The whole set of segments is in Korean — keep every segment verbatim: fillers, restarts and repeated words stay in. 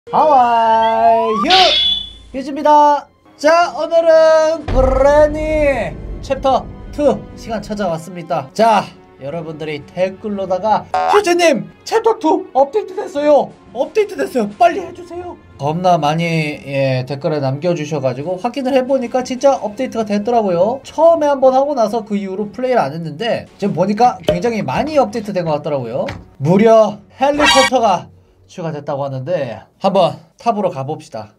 하와이 휴! 유즈입니다. 자, 오늘은 그래니 챕터 이 시간 찾아왔습니다. 자, 여러분들이 댓글로다가 휴즈님 챕터 이 업데이트 됐어요, 업데이트 됐어요, 빨리 해주세요, 겁나 많이 예, 댓글에 남겨주셔가지고 확인을 해보니까 진짜 업데이트가 됐더라고요. 처음에 한번 하고 나서 그 이후로 플레이를 안 했는데 지금 보니까 굉장히 많이 업데이트 된 것 같더라고요. 무려 헬리콥터가 추가됐다고 하는데 한번 탑으로 가봅시다.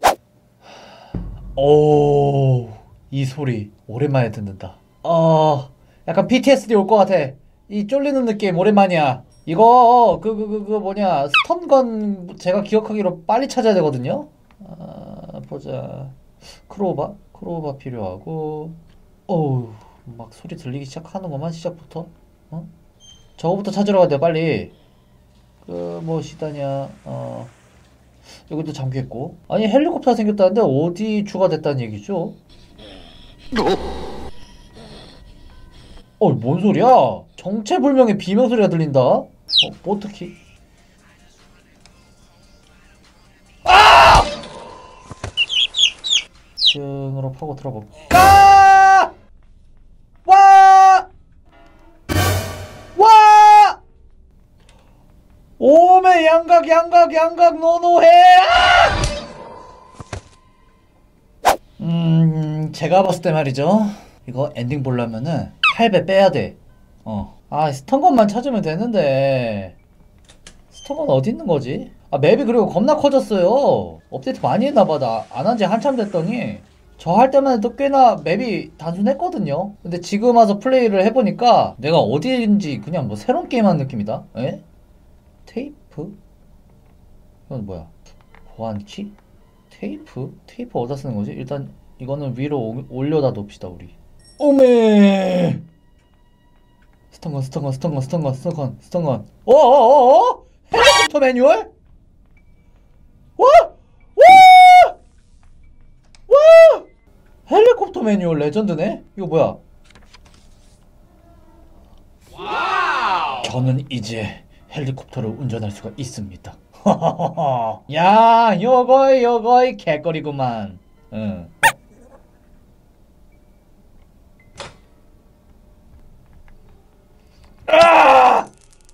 오, 이 소리 오랜만에 듣는다. 어, 약간 피티에스디 올 것 같아. 이 쫄리는 느낌 오랜만이야. 이거 그 그 그 그 뭐냐 스턴건 제가 기억하기로 빨리 찾아야 되거든요. 아, 보자. 크로바 크로바 필요하고. 어우, 막 소리 들리기 시작하는구만 시작부터. 어? 저거부터 찾으러 가야 돼 빨리. 그 무엇이다냐. 어, 여기도 잠겼고. 아니 헬리콥터가 생겼다는데 어디 추가됐다는 얘기죠? 어, 뭔 소리야? 정체불명의 비명소리가 들린다? 어, 보트키? 아! 층으로 파고 들어볼까? 아! 와! 와! 오메 양각 양각 양각 노노해! 아! 음, 제가 봤을 때 말이죠. 이거 엔딩 보려면은 팔 배 빼야돼. 어. 아, 스턴건만 찾으면 되는데 스턴건 어디 있는거지? 아, 맵이 그리고 겁나 커졌어요. 업데이트 많이 했나봐. 나 안 한지 한참 됐더니 저 할 때만 해도 꽤나 맵이 단순했거든요. 근데 지금 와서 플레이를 해보니까 내가 어디인지 그냥 뭐 새로운 게임 하는 느낌이다. 에? 테이프? 이건 뭐야? 보안키? 테이프? 테이프 어디다 쓰는거지? 일단 이거는 위로 오, 올려다 놓읍시다 우리. 오메! 스턴건 스턴건 스턴건 스턴건 스턴건 스턴건. 어어어어? 헬리콥터 매뉴얼? 와! 와! 와! 헬리콥터 매뉴얼 레전드네? 이거 뭐야? 와우! 저는 이제 헬리콥터를 운전할 수가 있습니다. 야, 요거이 요거이 개거리구만. 응. 아!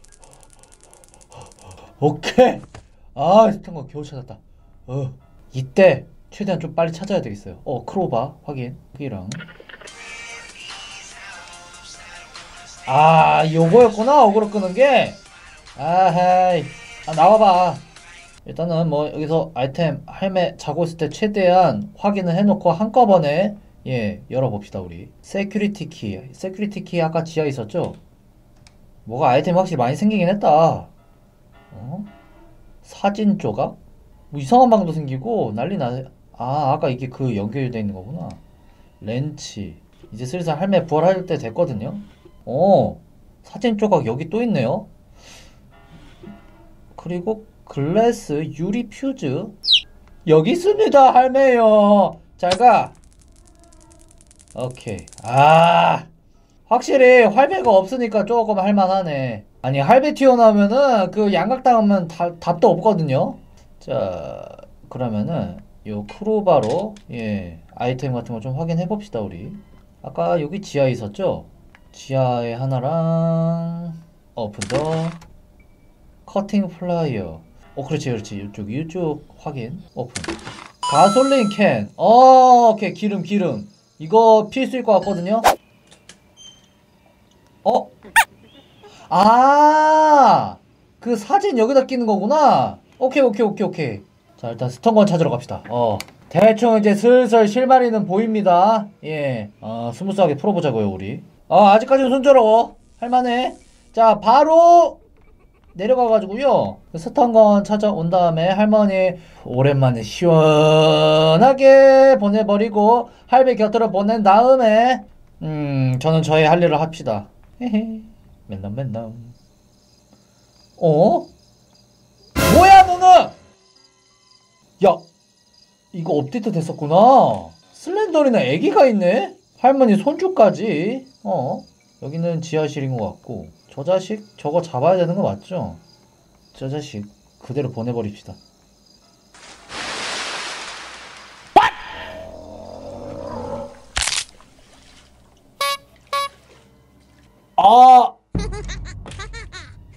오케이. 아, 스턴건 겨우 찾았다. 어, 이때 최대한 좀 빨리 찾아야 되겠어요. 어, 크로바 확인. 여기랑. 아, 요거였구나 어그로 끄는 게. 아하이. 아, 나와봐. 일단은 뭐 여기서 아이템 할매 자고 있을 때 최대한 확인을 해놓고 한꺼번에 예 열어봅시다 우리. 세큐리티 키. 세큐리티 키 아까 지하에 있었죠? 뭐가 아이템이 확실히 많이 생기긴 했다. 어? 사진 조각? 뭐 이상한 방도 생기고 난리 나네. 아, 아까 이게 그 연결되어 있는 거구나. 렌치. 이제 슬슬 할매 부활할 때 됐거든요. 어, 사진 조각 여기 또 있네요. 그리고 글래스 유리 퓨즈 여기 있습니다 할매요. 잘가. 오케이. 아, 확실히 할배가 없으니까 조금 할만하네. 아니 할배 튀어나오면은 그 양각당하면 다, 답도 없거든요. 자, 그러면은 요 크로바로 예 아이템 같은 거 좀 확인해 봅시다 우리. 아까 여기 지하에 있었죠? 지하에 하나랑 오픈 더 커팅 플라이어. 어, 그렇지 그렇지. 이쪽 이쪽 확인. 오픈. 가솔린 캔. 어, 오케이. 기름 기름 이거 필수일 것 같거든요. 어? 아, 그 사진 여기다 끼는 거구나. 오케이 오케이 오케이 오케이. 자, 일단 스턴건 찾으러 갑시다. 어, 대충 이제 슬슬 실마리는 보입니다. 예, 어, 스무스하게 풀어보자고요 우리. 어, 아직까지는 순조로워. 할만해. 자, 바로 내려가가지고요 스턴건 찾아온 다음에 할머니 오랜만에 시원하게 보내버리고 할배 곁으로 보낸 다음에 음 저는 저의 할 일을 합시다. 헤헤. 맨날 맨날. 어? 뭐야 너는? 야, 이거 업데이트 됐었구나. 슬렌더리나 애기가 있네? 할머니 손주까지. 어? 여기는 지하실인 것 같고 저 자식 저거 잡아야 되는 거 맞죠? 저 자식 그대로 보내버립시다.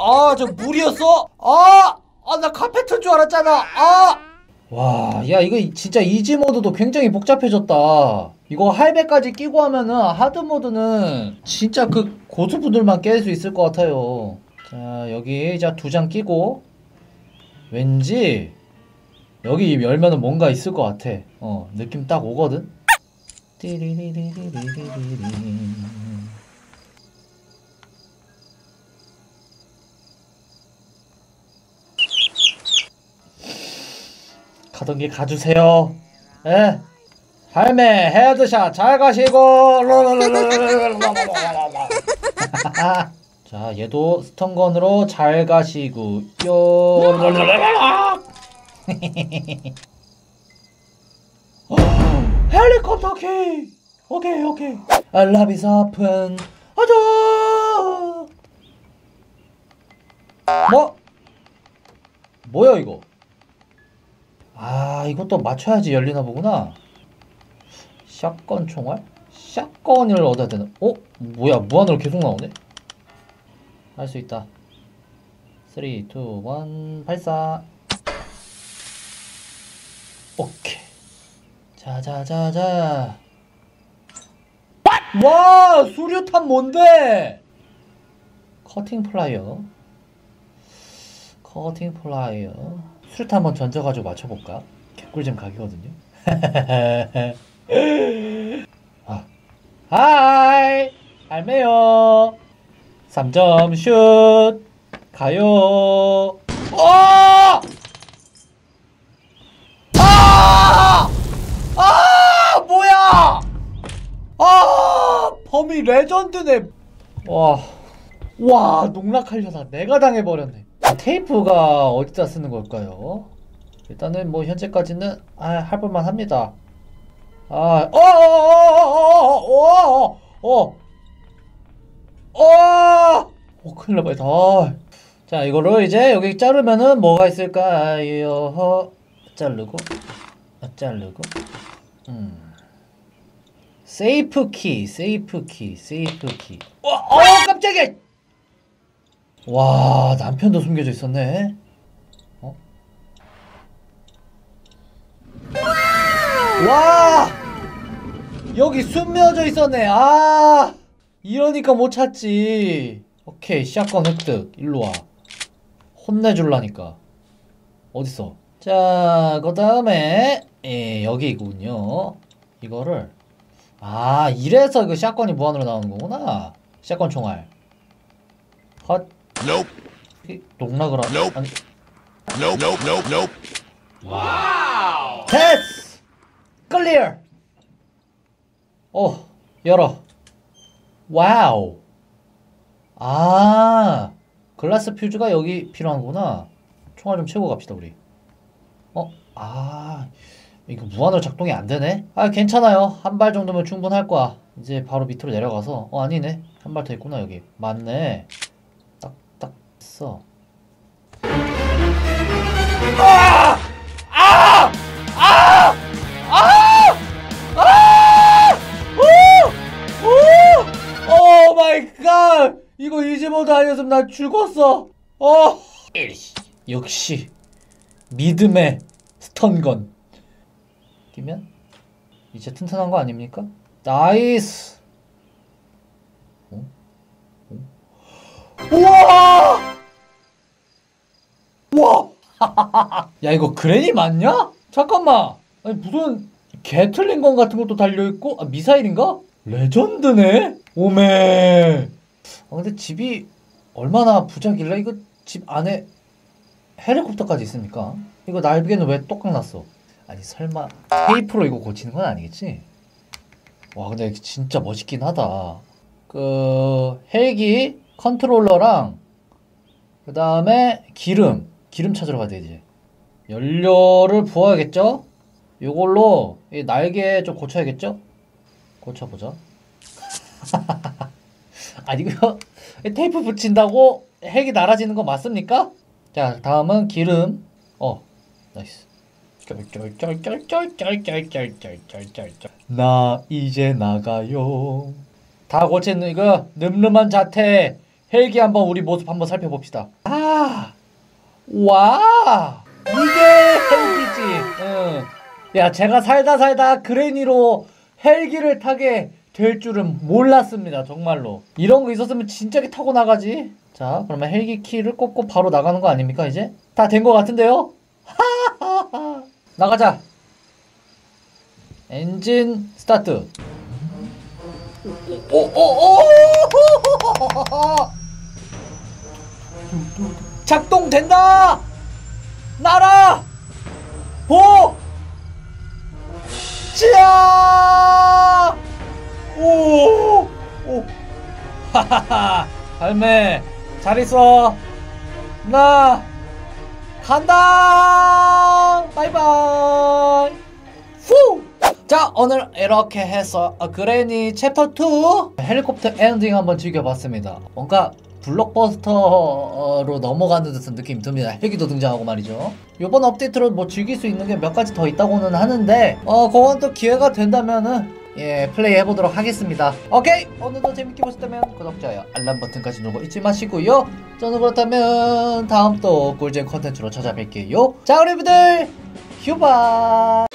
아, 저 물이었어? 아! 아, 나 카페트인 줄 알았잖아. 아! 와, 야, 이거 진짜 이지 모드도 굉장히 복잡해졌다. 이거 할배까지 끼고 하면은 하드 모드는 진짜 그 고수분들만 깰 수 있을 것 같아요. 자, 여기 자 두 장 끼고 왠지 여기 열면은 뭔가 있을 것 같아. 어, 느낌 딱 오거든. 띠리리리리리리리. 가던 길 가주세요. 예. 할매 헤드샷 잘 가시고. 자, 얘도 스턴건으로 잘 가시고요. 헬리콥터 키. 오케이 오케이. 알라비스 아픈 아자. 뭐? 뭐야 이거? 아, 이것도 맞춰야지 열리나 보구나. 샷건 총알? 샷건을 얻어야 되나? 어? 뭐야, 무한으로 계속 나오네? 할 수 있다. 삼, 이, 일, 발사. 오케이. 자자자자. 와, 수류탄 뭔데? 커팅 플라이어. 커팅 플라이어. 수류탄 한번 던져가지고 맞춰볼까? 개꿀잼 각이거든요. 아. 하이 할매요. 삼 점 슛 가요. 어! 아! 아! 뭐야! 아! 범위 레전드네. 와. 와, 농락하려다 내가 당해버렸네. 테이프가 어디다 쓰는 걸까요? 일단은 뭐 현재까지는 아, 할볼만 합니다. 아, 어어어어어어어어어 어, 어, 큰일 날 뻔했다. 아. 자, 이거를 이제 여기 자르면은 뭐가 있을까요? 자르고, 자르고, 음, 세이프 키, 세이프 키, 세이프 키. 와, 어, 깜짝이야. 와, 남편도 숨겨져 있었네. 어? 와! 여기 숨겨져 있었네. 아! 이러니까 못 찾지. 오케이, 샷건 획득. 일로와. 혼내줄라니까. 어딨어? 자, 그 다음에, 예, 여기군요. 이거를. 아, 이래서 그 샷건이 무한으로 나오는 거구나. 샷건 총알. 헛. Nope. 농락을 하. Nope. 아니. Nope. Nope. Nope. Nope. 와우. 됐어. 클리어. 어, 열어. 와우. 아, 글라스 퓨즈가 여기 필요한구나. 총알 좀 채우고 갑시다 우리. 어? 아, 이거 무한으로 작동이 안 되네? 아, 괜찮아요. 한 발 정도면 충분할 거야. 이제 바로 밑으로 내려가서. 어, 아니네. 한 발 더 있구나 여기. 맞네. 딱딱 써. 아! 아! 아! 아! 아! 오! 오! 오 마이 갓! 이거 이지모드 아니었으면 나 죽었어. 어! 역시 믿음의 스턴건. 뛰면 이제 튼튼한 거 아닙니까? 나이스. 어? 어? 우와! 우와! 야, 이거 그레니 맞냐? 잠깐만. 아니, 무슨 게틀링건 같은 것도 달려있고, 아, 미사일인가? 레전드네? 오메. 아, 근데 집이 얼마나 부자길래 이거 집 안에 헬리콥터까지 있습니까? 이거 날개는 왜 똑같 났어? 아니, 설마 테이프로 이거 고치는 건 아니겠지? 와, 근데 진짜 멋있긴 하다. 그 헬기 컨트롤러랑 그 다음에 기름 기름 찾으러 가야 돼. 이제 연료를 부어야겠죠? 요걸로 이 날개 좀 고쳐야겠죠? 고쳐보자. 아니, 이거 테이프 붙인다고 헬기 날아지는 거 맞습니까? 자, 다음은 기름. 어, 나이스. 쩔쩔쩔쩔쩔쩔쩔쩔쩔쩔. 나 이제 나가요. 다 고친 이거 늠름한 자태 헬기 한번 우리 모습 한번 살펴봅시다. 아, 와, 이게 헬기지. 응. 야, 제가 살다 살다 그레니로 헬기를 타게 될 줄은 몰랐습니다. 정말로. 이런 거 있었으면 진작에 타고 나가지. 자, 그러면 헬기 키를 꽂고 바로 나가는 거 아닙니까, 이제? 다 된 거 같은데요? 나가자. 엔진 스타트. 오오오! 작동된다! 날아! 보! 찌야! 오! 오! 하하하! 할매, 잘 있어. 나 간다! 바이바이! 후! 자, 오늘 이렇게 해서 그레니 챕터 투 헬리콥터 엔딩 한번 즐겨봤습니다. 뭔가 블록버스터로 넘어가는 듯한 느낌이 듭니다. 헬기도 등장하고 말이죠. 요번 업데이트로 뭐 즐길 수 있는 게 몇 가지 더 있다고는 하는데 어 그건 또 기회가 된다면은 예 플레이 해보도록 하겠습니다. 오케이, 오늘도 재밌게 보셨다면 구독, 좋아요, 알람 버튼까지 누르고 잊지 마시고요. 저는 그렇다면 다음 또 꿀잼 컨텐츠로 찾아뵐게요. 자, 우리 분들 휴바.